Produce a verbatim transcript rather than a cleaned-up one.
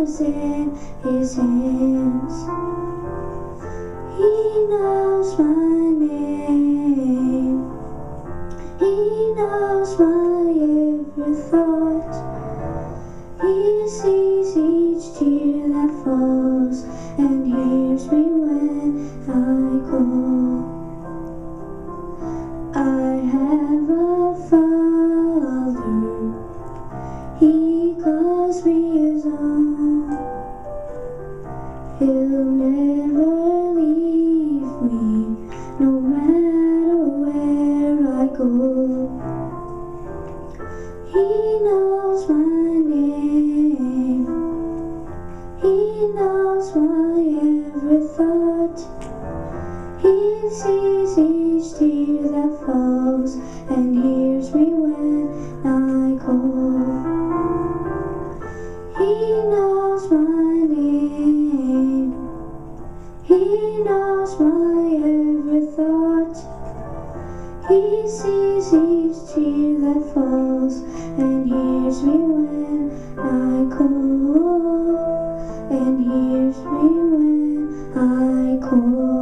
lives in his hands. He knows my name. He knows my every thought. He sees each tear that falls and hears me when I call. I have a Father. He calls me his own. He'll never leave me, no matter where I go. He knows my name. He knows my every thought. He sees each tear that falls and hears me when I call. He knows my name. He knows my every thought. He sees each tear that falls and hears me when I call. And hears me when I call.